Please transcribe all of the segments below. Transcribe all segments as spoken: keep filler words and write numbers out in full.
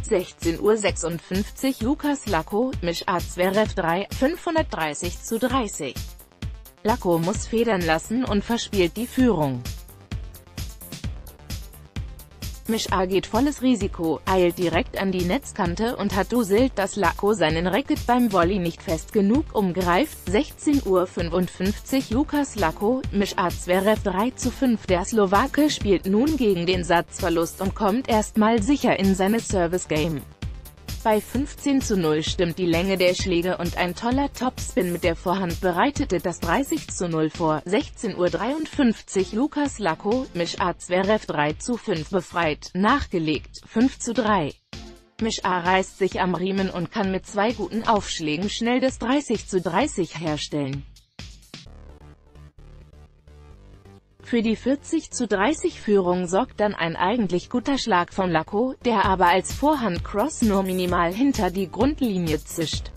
sechzehn Uhr sechsundfünfzig Lukas Lacko, Misch-A Zverev drei, fünfhundertdreißig zu dreißig. Lacko muss federn lassen und verspielt die Führung. Misch-A geht volles Risiko, eilt direkt an die Netzkante und hat duselt, dass Lacko seinen Racket beim Volley nicht fest genug umgreift. sechzehn Uhr fünfundfünfzig Lukas Lacko, Misch-A Zverev drei zu fünf. Der Slowake spielt nun gegen den Satzverlust und kommt erstmal sicher in seine Service-Game. Bei fünfzehn zu null stimmt die Länge der Schläge und ein toller Topspin mit der Vorhand bereitete das dreißig zu null vor. sechzehn Uhr dreiundfünfzig Lukas Lacko, Misch-A Zverev drei zu fünf befreit, nachgelegt, fünf zu drei. Misch-A reißt sich am Riemen und kann mit zwei guten Aufschlägen schnell das dreißig zu dreißig herstellen. Für die vierzig zu dreißig Führung sorgt dann ein eigentlich guter Schlag von Lacko, der aber als Vorhand-Cross nur minimal hinter die Grundlinie zischt.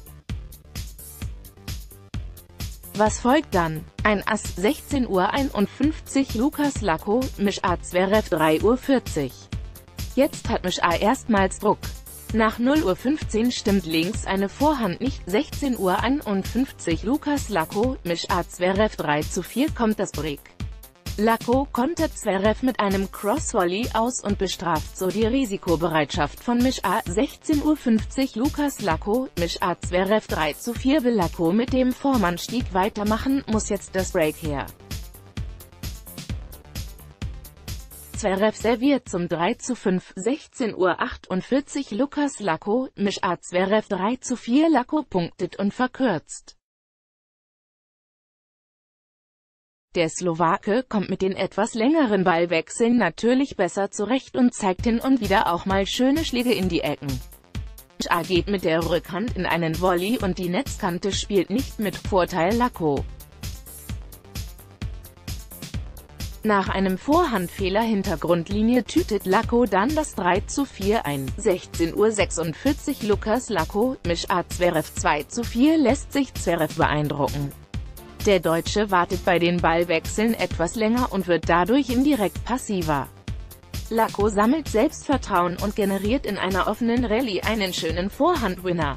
Was folgt dann? Ein Ass, sechzehn Uhr einundfünfzig Lukas Lacko, Misch-A Zverev drei Uhr vierzig. Jetzt hat Misch-A erstmals Druck. Nach null Uhr fünfzehn stimmt links eine Vorhand nicht. sechzehn Uhr einundfünfzig Lukas Lacko, Misch-A Zverev drei zu vier kommt das Break. Lacko kontert Zverev mit einem Cross-Volley aus und bestraft so die Risikobereitschaft von Misch-A. sechzehn Uhr fünfzig Lukas Lacko, Misch-A Zverev drei zu vier. Will Lacko mit dem Vormannstieg weitermachen, muss jetzt das Break her. Zverev serviert zum drei zu fünf. sechzehn Uhr achtundvierzig Lukas Lacko, Misch-A Zverev drei zu vier. Lacko punktet und verkürzt. Der Slowake kommt mit den etwas längeren Ballwechseln natürlich besser zurecht und zeigt hin und wieder auch mal schöne Schläge in die Ecken. Misch-A geht mit der Rückhand in einen Volley und die Netzkante spielt nicht mit Vorteil Lacko. Nach einem Vorhandfehler hinter Grundlinie tütet Lacko dann das drei zu vier ein. sechzehn Uhr sechsundvierzig Lukas Lacko, Misch-A Zverev zwei zu vier lässt sich Zverev beeindrucken. Der Deutsche wartet bei den Ballwechseln etwas länger und wird dadurch indirekt passiver. Lacko sammelt Selbstvertrauen und generiert in einer offenen Rallye einen schönen Vorhandwinner.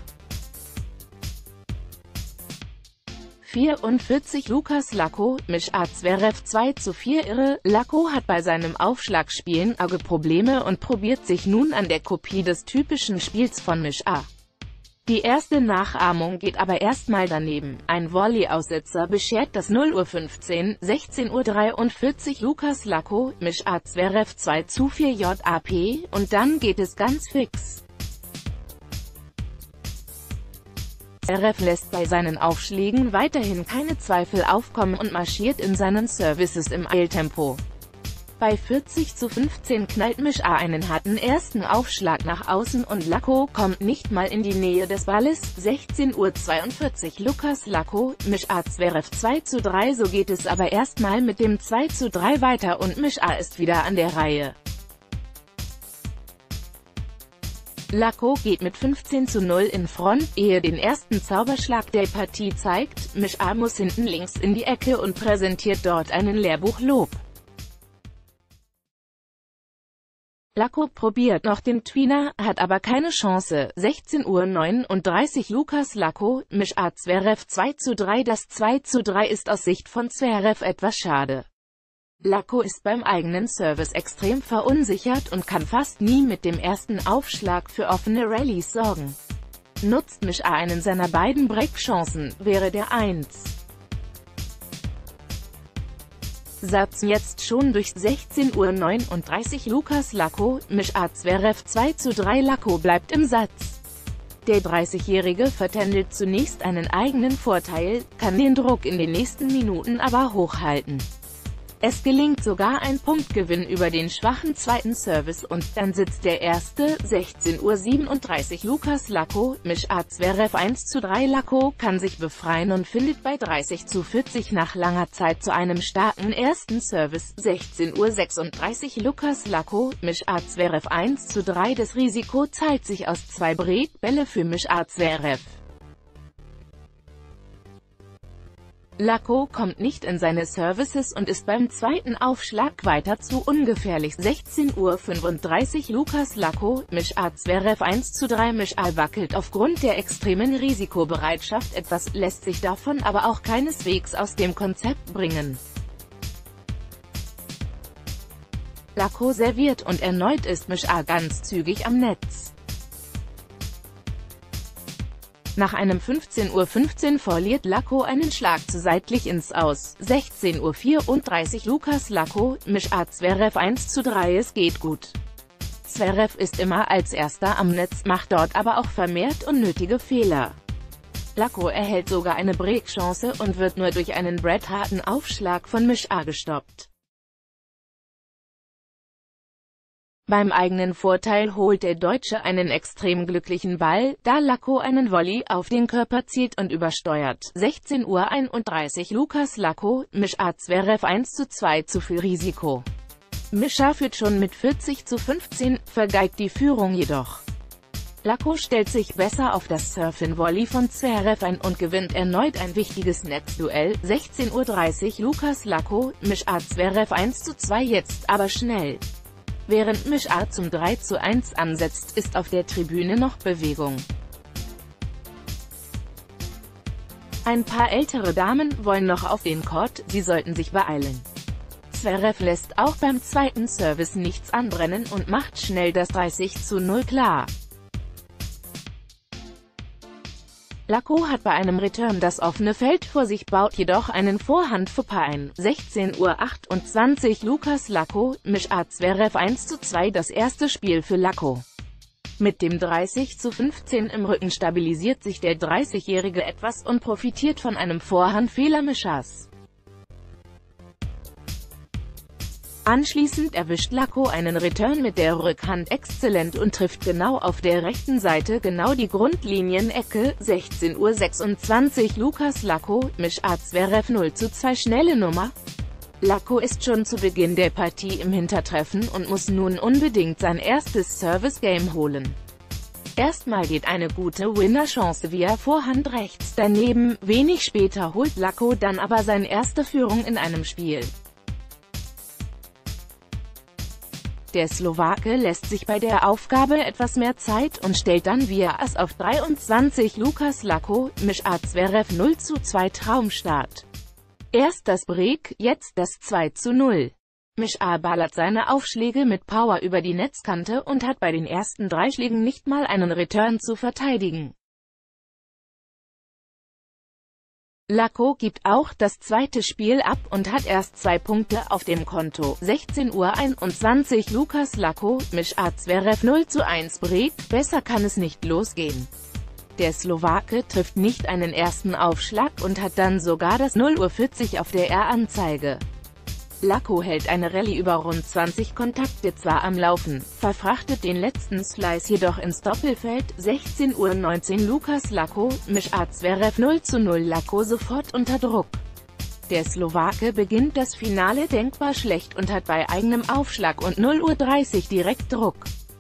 vierundvierzig Lukas Lacko, Misch-A Zverev zwei zu vier. Irre, Lacko hat bei seinem Aufschlagspielen arge Probleme und probiert sich nun an der Kopie des typischen Spiels von Misch-A. Die erste Nachahmung geht aber erstmal daneben. Ein Volley-Aussetzer beschert das null Uhr fünfzehn. sechzehn Uhr dreiundvierzig Lukas Lacko, Misch-A Zverev zwei zu vier. J A P, und dann geht es ganz fix. Zverev lässt bei seinen Aufschlägen weiterhin keine Zweifel aufkommen und marschiert in seinen Services im Eiltempo. Bei vierzig zu fünfzehn knallt Misch-A einen harten ersten Aufschlag nach außen und Lacko kommt nicht mal in die Nähe des Balles. sechzehn Uhr zweiundvierzig Lukas Lacko, Misch-A Zverev zwei zu drei. So geht es aber erstmal mit dem zwei zu drei weiter und Misch-A ist wieder an der Reihe. Lacko geht mit fünfzehn zu null in Front, ehe den ersten Zauberschlag der Partie zeigt. Misch-A muss hinten links in die Ecke und präsentiert dort einen Lehrbuchlob. Lacko probiert noch den Tweener, hat aber keine Chance. sechzehn Uhr neununddreißig Lukas Lacko, Misch-A Zverev zwei zu drei. Das zwei zu drei ist aus Sicht von Zverev etwas schade. Lacko ist beim eigenen Service extrem verunsichert und kann fast nie mit dem ersten Aufschlag für offene Rallyes sorgen. Nutzt Misch-A einen seiner beiden Breakchancen, wäre der eins. Satz jetzt schon durch. sechzehn Uhr neununddreißig Lukas Lacko, Misch-A Zverev zwei zu drei. Lacko bleibt im Satz. Der dreißigjährige vertändelt zunächst einen eigenen Vorteil, kann den Druck in den nächsten Minuten aber hochhalten. Es gelingt sogar ein Punktgewinn über den schwachen zweiten Service und dann sitzt der erste. sechzehn Uhr siebenunddreißig Lukas Lacko, Misch-A Zverev eins zu drei. Lacko kann sich befreien und findet bei dreißig zu vierzig nach langer Zeit zu einem starken ersten Service. sechzehn Uhr sechsunddreißig Lukas Lacko, Misch-A Zverev eins zu drei. Das Risiko zahlt sich aus. Zwei Breakbälle für Misch-A Zverev. Lako kommt nicht in seine Services und ist beim zweiten Aufschlag weiter zu ungefährlich. sechzehn Uhr fünfunddreißig Lukas Lako, Mischa Zverev eins zu drei. Mischa wackelt aufgrund der extremen Risikobereitschaft etwas, lässt sich davon aber auch keineswegs aus dem Konzept bringen. Lako serviert und erneut ist Mischa ganz zügig am Netz. Nach einem fünfzehn Uhr fünfzehn verliert Lako einen Schlag zu seitlich ins Aus. sechzehn Uhr vierunddreißig Lukas Lako, Mischa Zverev eins zu drei. Es geht gut. Zverev ist immer als Erster am Netz, macht dort aber auch vermehrt unnötige Fehler. Lako erhält sogar eine Breakchance und wird nur durch einen brettharten Aufschlag von Mischa gestoppt. Beim eigenen Vorteil holt der Deutsche einen extrem glücklichen Ball, da Lako einen Volley auf den Körper zielt und übersteuert. sechzehn Uhr einunddreißig Lukas Lako, Mischa Zverev eins zu zwei. Zu viel Risiko. Mischa führt schon mit vierzig zu fünfzehn, vergeigt die Führung jedoch. Lako stellt sich besser auf das Surf-in-Volley von Zverev ein und gewinnt erneut ein wichtiges Netzduell. sechzehn Uhr dreißig Lukas Lako, Mischa Zverev eins zu zwei. Jetzt aber schnell. Während Mischa zum drei zu eins ansetzt, ist auf der Tribüne noch Bewegung. Ein paar ältere Damen wollen noch auf den Court, sie sollten sich beeilen. Zverev lässt auch beim zweiten Service nichts anbrennen und macht schnell das dreißig zu null klar. Lako hat bei einem Return das offene Feld vor sich, baut jedoch einen Vorhand-Fauxpas ein. sechzehn Uhr achtundzwanzig Lukas Lako, Mischa Zverev eins zu zwei. Das erste Spiel für Lako. Mit dem dreißig zu fünfzehn im Rücken stabilisiert sich der dreißigjährige etwas und profitiert von einem Vorhandfehler Mischas. Anschließend erwischt Lako einen Return mit der Rückhand exzellent und trifft genau auf der rechten Seite genau die Grundlinienecke. sechzehn Uhr sechsundzwanzig Lukas Lako, Mischa Zverev null zu zwei. Schnelle Nummer. Lako ist schon zu Beginn der Partie im Hintertreffen und muss nun unbedingt sein erstes Service-Game holen. Erstmal geht eine gute Winner-Chance via Vorhand rechts daneben, wenig später holt Lako dann aber seine erste Führung in einem Spiel. Der Slowake lässt sich bei der Aufgabe etwas mehr Zeit und stellt dann via Ass auf dreiundzwanzig Lukas Lako, Mischa Zverev null zu zwei. Traumstart. Erst das Break, jetzt das zwei zu null. Mischa ballert seine Aufschläge mit Power über die Netzkante und hat bei den ersten drei Schlägen nicht mal einen Return zu verteidigen. Lako gibt auch das zweite Spiel ab und hat erst zwei Punkte auf dem Konto. sechzehn Uhr einundzwanzig Lukas Lako, Mischa Zverev null zu eins. Break, besser kann es nicht losgehen. Der Slowake trifft nicht einen ersten Aufschlag und hat dann sogar das null Uhr vierzig auf der R-Anzeige. Lako hält eine Rallye über rund zwanzig Kontakte zwar am Laufen, verfrachtet den letzten Slice jedoch ins Doppelfeld. sechzehn Uhr neunzehn Lukas Lako, Mischa Zverev null zu null. Lako sofort unter Druck. Der Slowake beginnt das Finale denkbar schlecht und hat bei eigenem Aufschlag und null Uhr dreißig direkt Druck.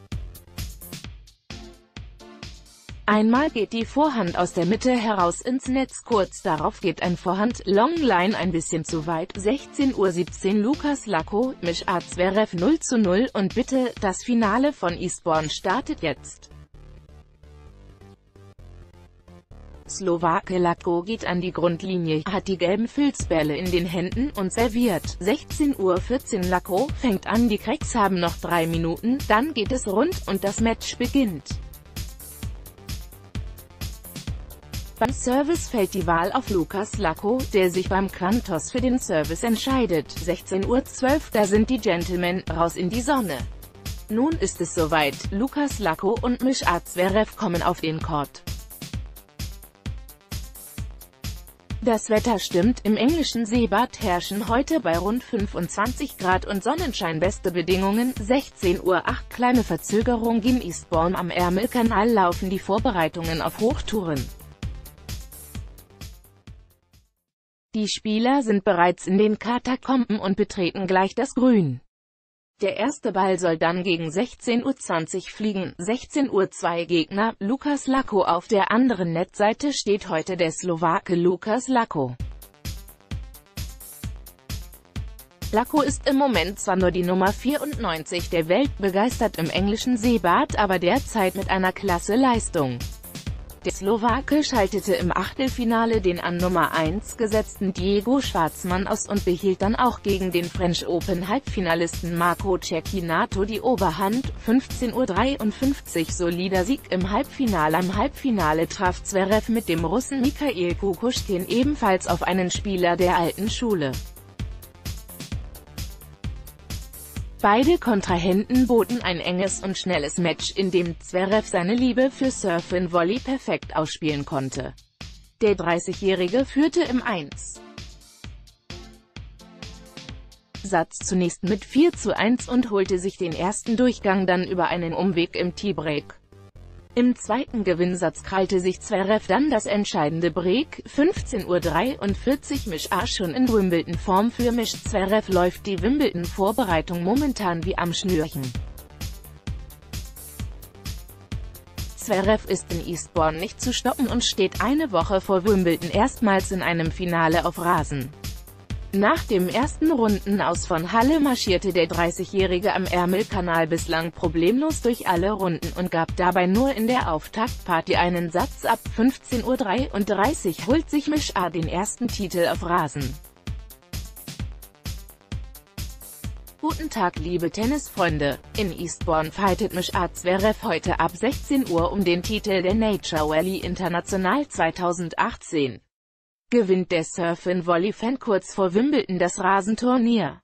Einmal geht die Vorhand aus der Mitte heraus ins Netz, kurz darauf geht ein Vorhand-Longline ein bisschen zu weit. sechzehn Uhr siebzehn Lukas Lako, Mischa Zverev null zu null. Und bitte, das Finale von Eastbourne startet jetzt. Slowake Lako geht an die Grundlinie, hat die gelben Filzbälle in den Händen und serviert. sechzehn Uhr vierzehn Lako fängt an, die Cracks haben noch drei Minuten, dann geht es rund und das Match beginnt. Beim Service fällt die Wahl auf Lukas Lako, der sich beim Quantos für den Service entscheidet. sechzehn Uhr zwölf, da sind die Gentlemen, raus in die Sonne. Nun ist es soweit, Lukas Lako und Mischa Zverev kommen auf den Court. Das Wetter stimmt, im englischen Seebad herrschen heute bei rund fünfundzwanzig Grad und Sonnenschein beste Bedingungen. sechzehn Uhr acht, kleine Verzögerung in Eastbourne am Ärmelkanal laufen die Vorbereitungen auf Hochtouren. Die Spieler sind bereits in den Katakomben und betreten gleich das Grün. Der erste Ball soll dann gegen sechzehn Uhr zwanzig fliegen. sechzehn Uhr zwei Gegner, Lukas Lako. Auf der anderen Netzseite steht heute der Slowake Lukas Lako. Lacko ist im Moment zwar nur die Nummer vierundneunzig der Welt, begeistert im englischen Seebad aber derzeit mit einer klasse Leistung. Der Slowake schaltete im Achtelfinale den an Nummer eins gesetzten Diego Schwartzman aus und behielt dann auch gegen den French Open Halbfinalisten Marco Cecchinato die Oberhand. fünfzehn Uhr dreiundfünfzig solider Sieg im Halbfinale. Im Halbfinale traf Zverev mit dem Russen Mikhail Kukushkin ebenfalls auf einen Spieler der alten Schule. Beide Kontrahenten boten ein enges und schnelles Match, in dem Zverev seine Liebe für Surf-and-Volley perfekt ausspielen konnte. Der dreißigjährige führte im Eins Satz zunächst mit vier zu eins und holte sich den ersten Durchgang dann über einen Umweg im Tiebreak. Im zweiten Gewinnsatz krallte sich Zverev dann das entscheidende Break. fünfzehn Uhr dreiundvierzig Mischa schon in Wimbledon-Form. Für Misch Zverev läuft die Wimbledon-Vorbereitung momentan wie am Schnürchen. Zverev ist in Eastbourne nicht zu stoppen und steht eine Woche vor Wimbledon erstmals in einem Finale auf Rasen. Nach dem ersten Rundenaus von Halle marschierte der dreißigjährige am Ärmelkanal bislang problemlos durch alle Runden und gab dabei nur in der Auftaktpartie einen Satz ab. fünfzehn Uhr dreiunddreißig holt sich Mischa den ersten Titel auf Rasen. Guten Tag liebe Tennisfreunde, in Eastbourne fightet Mischa Zverev heute ab sechzehn Uhr um den Titel der Nature Valley International zweitausendachtzehn. Gewinnt der Surf-and-Volley-Fan kurz vor Wimbledon das Rasenturnier.